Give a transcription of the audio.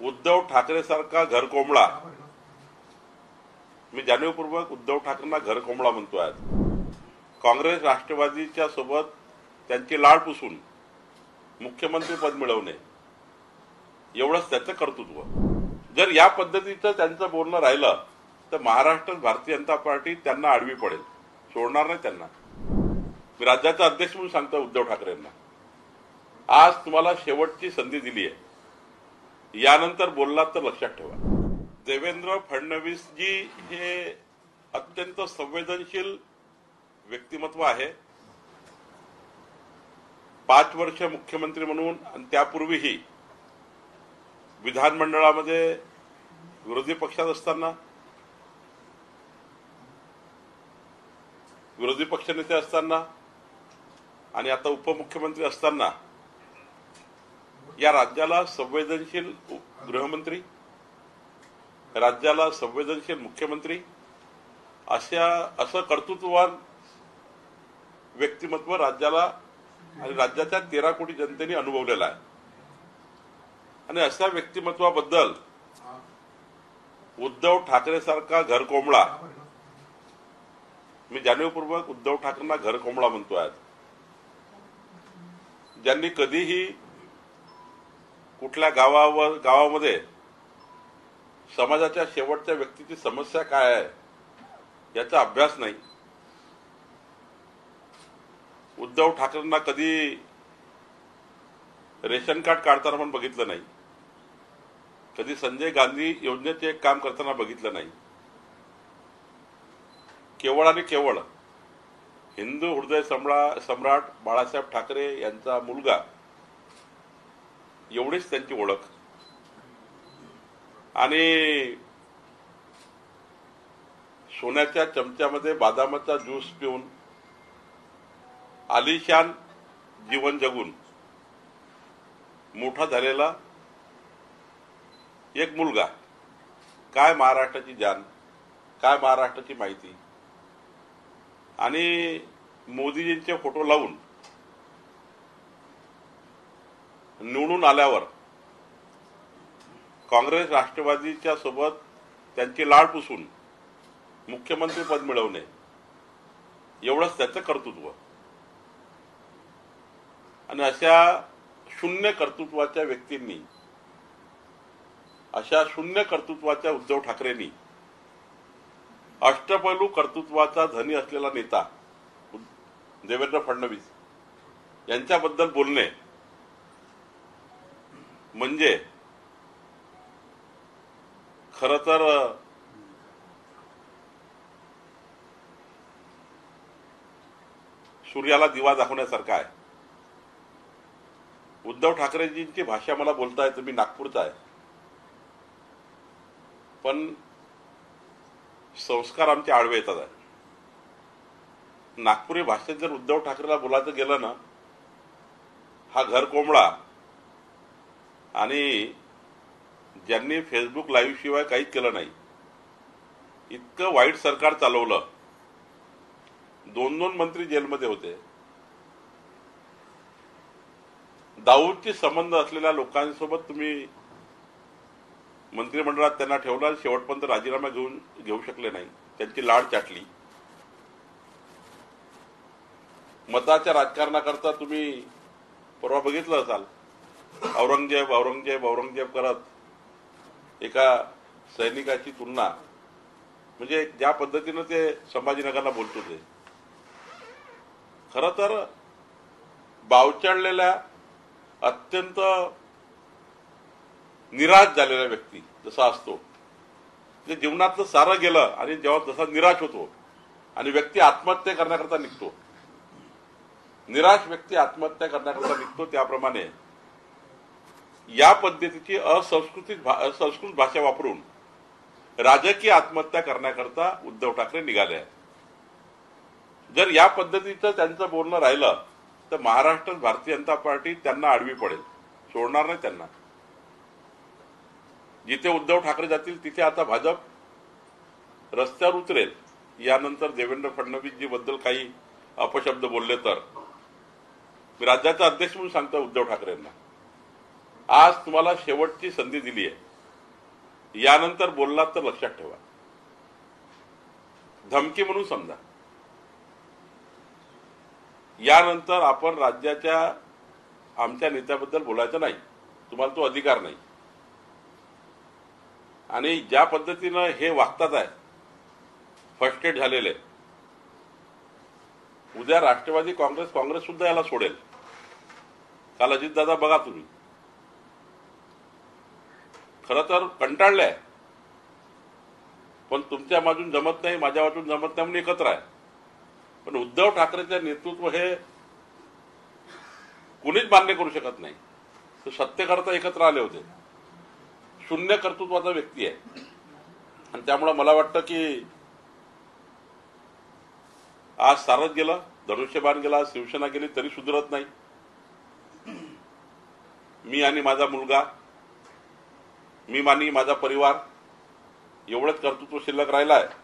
उद्धव ठाकरे सारखा घरकोंबडा, मी जाणीवपूर्वक उद्धव ठाकरेंना घरकोंबडा म्हणतो आज, काँग्रेस राष्ट्रवादीच्या सोबत त्यांची लाळ पुसून मुख्यमंत्री पद मिळवणे एवढंच त्याचं कर्तृत्व। जर या पद्धतीचं त्यांचं बोलणं राहिलं तर महाराष्ट्र भारतीय जनता पार्टी त्यांना आडवी पडेल, सोडणार नाही त्यांना। मी राज्याचा अध्यक्ष म्हणून सांगतो उद्धव ठाकरेंना, आज तुम्हाला शेवटची संधी दिली आहे, यानंतर बोललात तर लक्षात ठेवा। देवेंद्र फडणवीस जी हे अत्यंत संवेदनशील व्यक्तिमत्व आहे। 5 वर्ष मुख्यमंत्री म्हणून आणि त्यापूर्वीही विधानमंडळामध्ये विरोधी पक्षात असताना, विरोधी पक्षनेते असताना आणि आता उपमुख्यमंत्री असताना या राज्याला संवेदनशील गृहमंत्री, राज्याला संवेदनशील मुख्यमंत्री असं कर्तृत्ववान व्यक्तिमत्व राज्याला आणि राज्याच्या 13 कोटी जनतेने अनुभवलेलं आहे। आणि अशा व्यक्तिमत्वाबद्दल उद्धव ठाकरे सारखा घरकोंबडा, मी जाणीवपूर्वक उद्धव ठाकरेंना घरकोंबडा म्हणतो आज, ज्यांनी कधीही कुठल्या गावामध्ये समाजाच्या शेवटच्या व्यक्तीची समस्या काय आहे याचा अभ्यास नाही। उद्धव ठाकरेंना कधी रेशन कार्ड काढताना पण बघितलं नाही, कधी संजय गांधी योजनेचे एक काम करताना बघितलं नाही। केवळ आणि केवळ हिंदू हृदय सम्राट बाळासाहेब ठाकरे यांचा मुलगा एवढीच त्यांची ओळख। आणि सोन्याच्या चमच्यामध्ये बदामाचा ज्यूस पिऊन आलिशान जीवन जगून मोठा झालेला एक मुलगा, काय महाराष्ट्राची जान, काय महाराष्ट्राची माहिती। आणि मोदीजींचे फोटो लावून निवडून आल्यावर काँग्रेस राष्ट्रवादीच्या सोबत त्यांची लाळ पुसून मुख्यमंत्री पद मिळवणे एवढंच त्याचं कर्तृत्व। आणि अशा शून्य कर्तृत्वाच्या व्यक्तींनी, अशा शून्य कर्तृत्वाच्या उद्धव ठाकरेंनी अष्टपैलू कर्तृत्वाचा धनी असलेला नेता देवेंद्र फडणवीस यांच्याबद्दल बोलणे म्हणजे खरं तर सूर्याला दिवा दाखवण्यासारखा आहे। उद्धव ठाकरेजींची भाषा मला बोलता येते, मी नागपूरचा आहे, पण संस्कार आमचे आडवे येतात आहे। नागपुरी भाषेत जर उद्धव ठाकरेला बोलायचं गेलं ना, हा घरकोंबडा आणि ज्यांनी फेसबुक लाईव्ह शिवाय काहीच केलं नाही, इतकं वाईट सरकार चालवलं, 2 मंत्री जेलमध्ये होते, दाऊदची संबंध असलेल्या लोकांसोबत तुम्ही मंत्रिमंडळात त्यांना ठेवला, शेवटपर्यंत राजीनामा घेऊ शकले नाही, त्यांची लाड चाटली। मताच्या राजकारणाकरता तुम्ही परवा बघितलं असाल, औरंगजेब औरंगजेब औरंगजेब करत एका सैनिकाची तुलना, म्हणजे ज्या पद्धतीनं ते संभाजीनगरला बोलत होते, खरं तर बावचळलेल्या अत्यंत निराश झालेला व्यक्ती जसा असतो, म्हणजे जीवनातलं सारं गेलं आणि जेव्हा जसा निराश होतो आणि व्यक्ती आत्महत्या करण्याकरता निघतो, निराश व्यक्ती आत्महत्या करण्याकरता निघतो, त्याप्रमाणे या पद्धतीची असंस्कृत भाषा वापरून राजकीय आत्महत्या करण्याकरता उद्धव ठाकरे निघाले आहेत। जर या पद्धतीचं त्यांचं बोलणं राहिलं तर महाराष्ट्र भारतीय जनता पार्टी त्यांना आडवी पडेल, सोडणार नाही त्यांना। जिथे उद्धव ठाकरे जातील तिथे आता भाजप रस्त्यावर उतरेल। यानंतर देवेंद्र फडणवीसजी बद्दल काही अपशब्द बोलले तर मी राज्याचा अध्यक्ष म्हणून सांगतो उद्धव ठाकरेंना, आज तुम्हाला शेवटची संधी दिली आहे, यानंतर बोललात तर लक्षात ठेवा, धमकी म्हणून समजा. यानंतर आपण राज्याच्या आमच्या नेत्याबद्दल बोलायचं नाही, तुम्हाला तो अधिकार नाही. आणि ज्या पद्धतीनं हे वागतात आहे, फर्स्टेड झालेले, उद्या राष्ट्रवादी काँग्रेस सुद्धा याला सोडेल. काल अजितदादा बघा तुम्ही खरं तर कंटाळले आहे, पण तुमच्या बाजून जमत नाही, माझ्या बाजून जमत नाही म्हणून एकत्र आहे. पण उद्धव ठाकरेचे नेतृत्व हे कुणीच मान्य करू शकत नाही. तो सत्तेकरता एकत्र आले होते. शून्य कर्तृत्वाचा व्यक्ती आहे. आणि त्यामुळे मला वाटतं की आज सारत गेलं, धनुष्यबाण गेला, शिवसेना गेली तरी सुधरत नाही. मी आणि माझा मुलगा, मी आणि माझा परिवार एवढंच कर्तृत्व शिल्लक राहिला आहे.